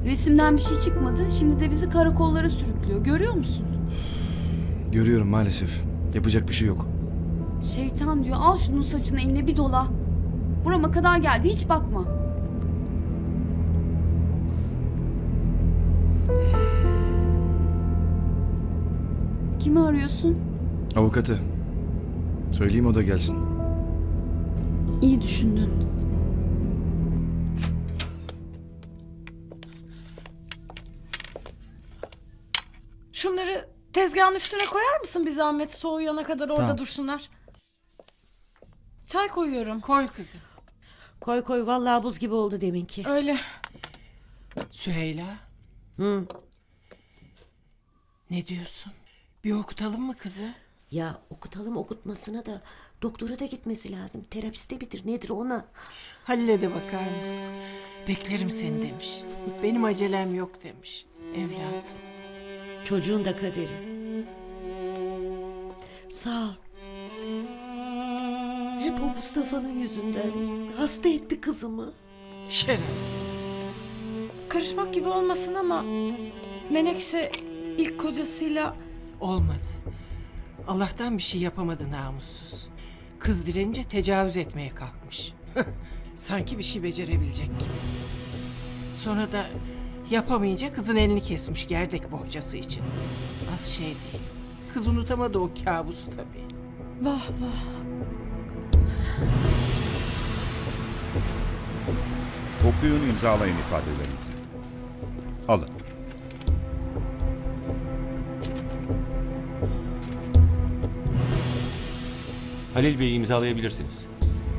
Resimden bir şey çıkmadı. Şimdi de bizi karakollara sürüklüyor. Görüyor musun? Görüyorum maalesef. Yapacak bir şey yok. Şeytan diyor. Al şunun saçını eline bir dola. Burama kadar geldi. Hiç bakma. Kimi arıyorsun? Avukatı. Söyleyeyim o da gelsin. İyi düşündün. Şunları tezgahın üstüne koyar mısın bir zahmet? Soğuyana kadar orada Tamam. dursunlar. Çay koyuyorum. Koy kızım. Koy koy, vallahi buz gibi oldu deminki. Öyle. Süheyla. Hı. Ne diyorsun? Bir okutalım mı kızı? Ya okutalım, okutmasına da doktora da gitmesi lazım. Terapiste midir nedir ona? Halil'e de bakar mısın? Beklerim seni demiş. Benim acelem yok demiş. Evladım. Çocuğun da kaderi. Sağ ol. Hep o Mustafa'nın yüzünden. Hasta etti kızımı. Şerefsiz. Karışmak gibi olmasın ama Menekşe ilk kocasıyla... Olmadı. Allah'tan bir şey yapamadı namussuz. Kız direnince tecavüz etmeye kalkmış. Sanki bir şey becerebilecek gibi. Sonra da yapamayınca kızın elini kesmiş gerdek bohçası için. Az şey değil. Kız unutamadı o kabusu tabii. Vah vah. Okuyun, imzalayın ifadelerinizi. Alın. Halil Bey'i imzalayabilirsiniz.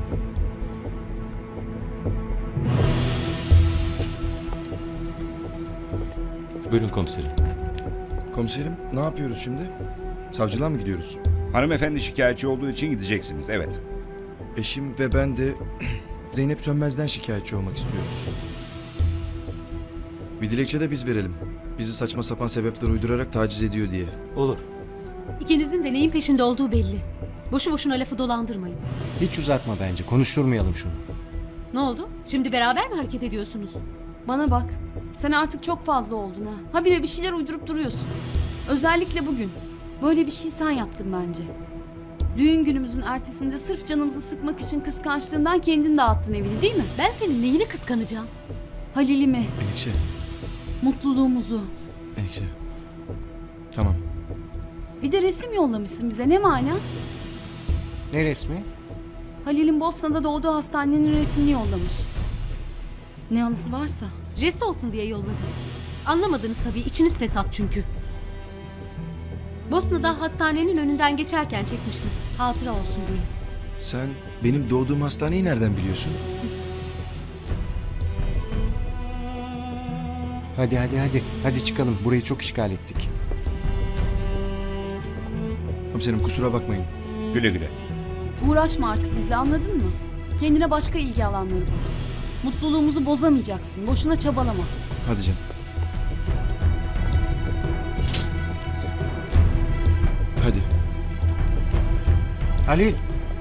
Buyurun komiserim. Komiserim ne yapıyoruz şimdi? Savcılığa mı gidiyoruz? Hanımefendi şikayetçi olduğu için gideceksiniz, evet. Eşim ve ben de Zeynep Sönmez'den şikayetçi olmak istiyoruz. Bir dilekçe de biz verelim. Bizi saçma sapan sebepler uydurarak taciz ediyor diye. Olur. İkinizin de neyin peşinde olduğu belli. Boşu boşuna lafı dolandırmayın. Hiç uzatma bence. Konuşturmayalım şunu. Ne oldu? Şimdi beraber mi hareket ediyorsunuz? Bana bak. Sen artık çok fazla oldun ha. Habire bir şeyler uydurup duruyorsun. Özellikle bugün. Böyle bir şey sen yaptın bence. Düğün günümüzün ertesinde sırf canımızı sıkmak için kıskançlığından kendin dağıttın evini, değil mi? Ben senin neyini kıskanacağım? Halil'imi, Menekşe, mutluluğumuzu. Menekşe. Tamam. Bir de resim yollamışsın bize. Ne mana? Ne resmi? Halil'in Bosna'da doğduğu hastanenin resmini yollamış. Ne anısı varsa. Jest olsun diye yolladım. Anlamadınız tabii, içiniz fesat çünkü. Bosna'da hastanenin önünden geçerken çekmiştim. Hatıra olsun diye. Sen benim doğduğum hastaneyi nereden biliyorsun? Hadi hadi hadi. Hadi çıkalım. Burayı çok işgal ettik. Komiserim kusura bakmayın. Güle güle. Uğraşma artık bizle, anladın mı? Kendine başka ilgi alanları bul. Mutluluğumuzu bozamayacaksın. Boşuna çabalama. Hadi canım. Hadi. Halil.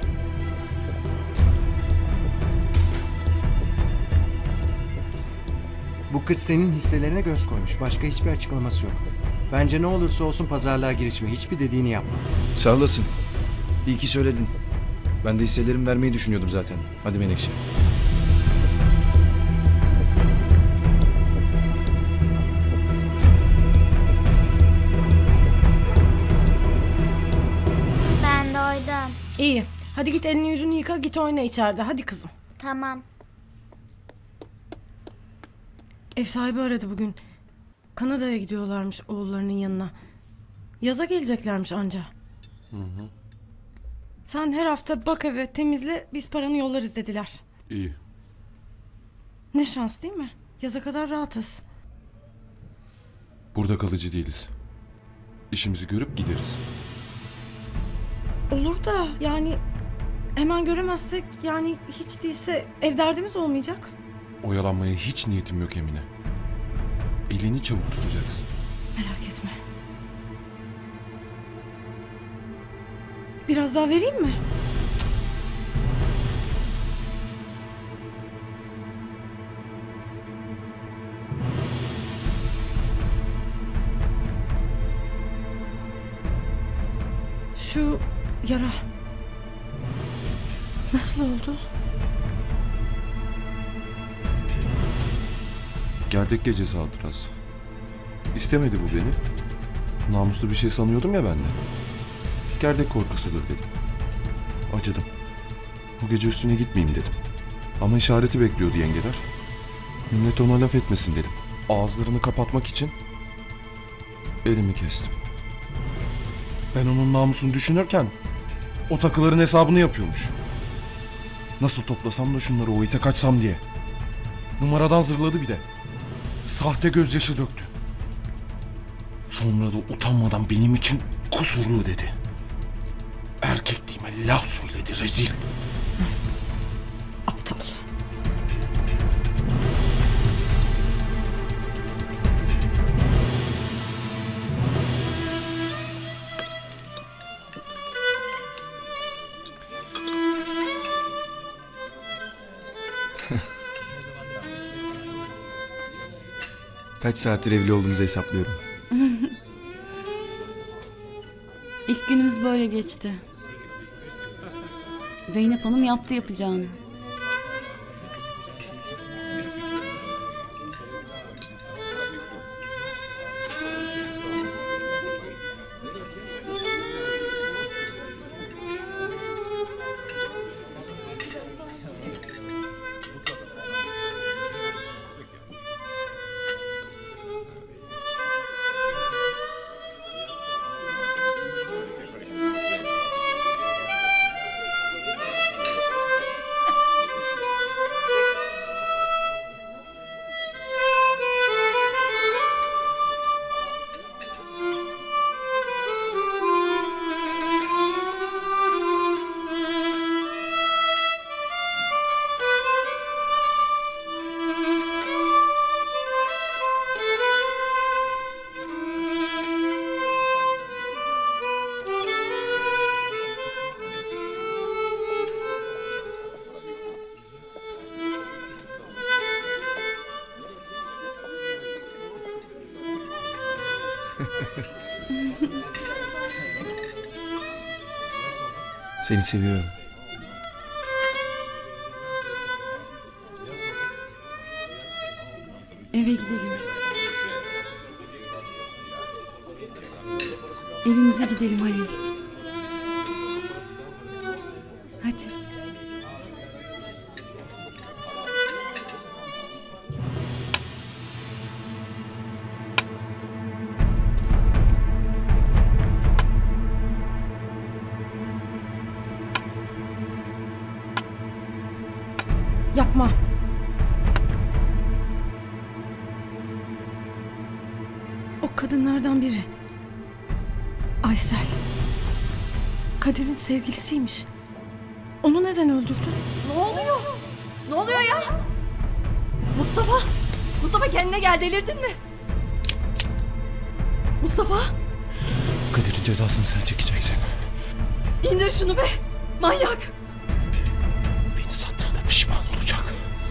Bu kız senin hisselerine göz koymuş. Başka hiçbir açıklaması yok. Bence ne olursa olsun pazarlığa girişme. Hiçbir dediğini yapma. Sağ olasın. İyi ki söyledin. Ben de hisselerimi vermeyi düşünüyordum zaten. Hadi Menekşe. Ben doydum. İyi. Hadi git elini yüzünü yıka, git oyna içeride. Hadi kızım. Tamam. Ev sahibi aradı bugün. Kanada'ya gidiyorlarmış oğullarının yanına. Yaza geleceklermiş anca. Sen her hafta bak eve, temizle, biz paranı yollarız dediler. İyi. Ne şans değil mi? Yaza kadar rahatız. Burada kalıcı değiliz. İşimizi görüp gideriz. Olur da yani hemen göremezsek, yani hiç değilse ev derdimiz olmayacak. Oyalanmaya hiç niyetim yok Emine. Elini çabuk tutacaksın. Merak etme. Biraz daha vereyim mi? Şu yara nasıl oldu? Gerdek gecesi hatırası. İstemedi bu beni. Namuslu bir şey sanıyordum ya ben de. Gerdek korkusudur dedim. Acıdım. Bu gece üstüne gitmeyeyim dedim. Ama işareti bekliyordu yengeler. Millet ona laf etmesin dedim. Ağızlarını kapatmak için elimi kestim. Ben onun namusunu düşünürken o takıların hesabını yapıyormuş. Nasıl toplasam da şunları o ite kaçsam diye. Numaradan zırladı bir de. Sahte gözyaşı döktü. Sonra da utanmadan benim için kusurlu dedi. Erkekliğime laf söyledi rezil. Aptal. Kaç saattir evli olduğumuzu hesaplıyorum. İlk günümüz böyle geçti. Zeynep Hanım yaptı yapacağını. Seni seviyorum. Eve gidelim. Evimize gidelim Halil. Hadi. Yapma. O kadınlardan biri. Aysel. Kadir'in sevgilisiymiş. Onu neden öldürdün? Ne oluyor? Ne oluyor ya? Mustafa! Mustafa kendine gel, delirdin mi? Mustafa! Kadir'in cezasını sen çekeceksin. İndir şunu be! Manyak! Beni sattığına pişman olacak.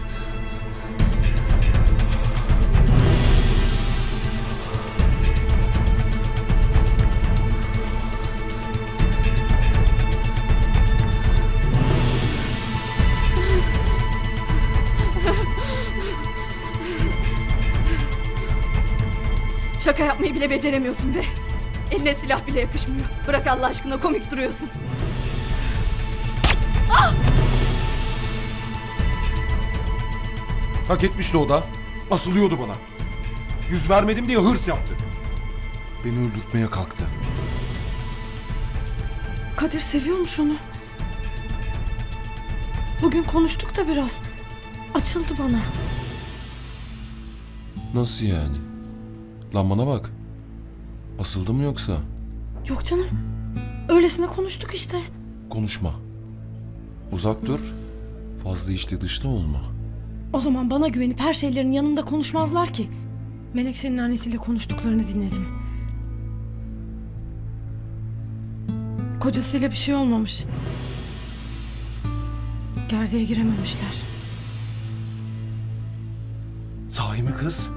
Şaka yapmayı bile beceremiyorsun be. Eline silah bile yakışmıyor. Bırak Allah aşkına, komik duruyorsun. Ah! Hak etmişti o da. Asılıyordu bana. Yüz vermedim diye hırs yaptı. Beni öldürtmeye kalktı. Kadir seviyormuş onu. Bugün konuştuk da biraz. Açıldı bana. Nasıl yani? Lan bana bak. Asıldı mı yoksa? Yok canım. Öylesine konuştuk işte. Konuşma. Uzak dur. Fazla içli dışta olma. O zaman bana güvenip her şeylerin yanında konuşmazlar ki. Menekşe'nin annesiyle konuştuklarını dinledim. Kocasıyla bir şey olmamış. Gerdeğe girememişler. Sahi mi kız?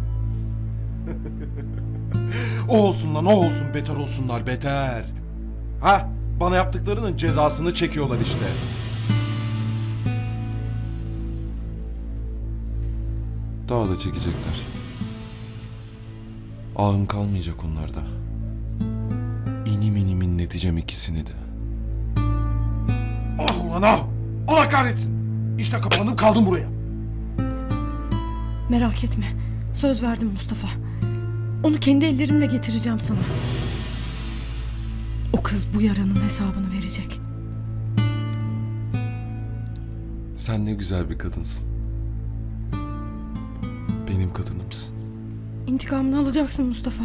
O olsun lan, o olsun, beter olsunlar, beter. Ha, bana yaptıklarının cezasını çekiyorlar işte. Daha da çekecekler. Ağım kalmayacak onlarda. İnim inim inleteceğim ikisini de. Ah ulan ah! Allah kahretsin! İşte kapandım kaldım buraya. Merak etme. Söz verdim Mustafa. Onu kendi ellerimle getireceğim sana. O kız bu yaranın hesabını verecek. Sen ne güzel bir kadınsın. Benim kadınımsın. İntikamını alacaksın Mustafa.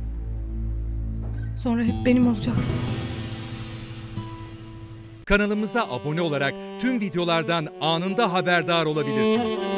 Sonra hep benim olacaksın. Kanalımıza abone olarak tüm videolardan anında haberdar olabilirsiniz.